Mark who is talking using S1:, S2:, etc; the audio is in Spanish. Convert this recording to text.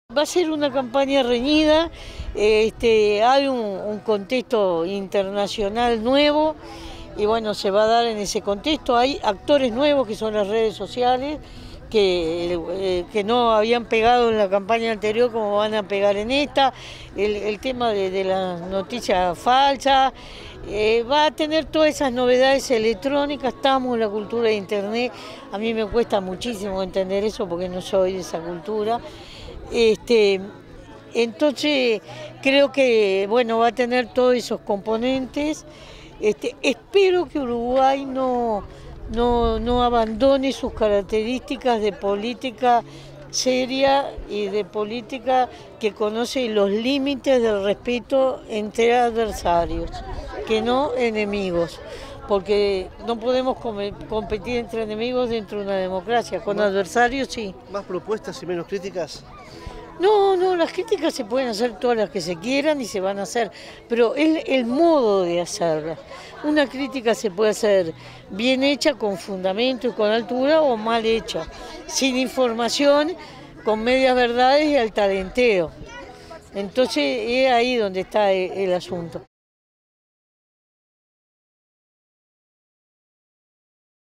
S1: Va a ser una campaña reñida, hay un contexto internacional nuevo y bueno, se va a dar en ese contexto. Hay actores nuevos que son las redes sociales, que no habían pegado en la campaña anterior como van a pegar en esta. El tema de las noticias falsas, va a tener todas esas novedades electrónicas. Estamos en la cultura de internet, a mí me cuesta muchísimo entender eso porque no soy de esa cultura. Entonces creo que bueno, va a tener todos esos componentes. Espero que Uruguay no abandone sus características de política seria y de política que conoce los límites del respeto entre adversarios, que no enemigos, porque no podemos competir entre enemigos dentro de una democracia, con adversarios sí.
S2: ¿Más propuestas y menos críticas?
S1: No, las críticas se pueden hacer todas las que se quieran y se van a hacer, pero es el modo de hacerlas. Una crítica se puede hacer bien hecha, con fundamento y con altura, o mal hecha, sin información, con medias verdades y al talenteo. Entonces es ahí donde está el asunto.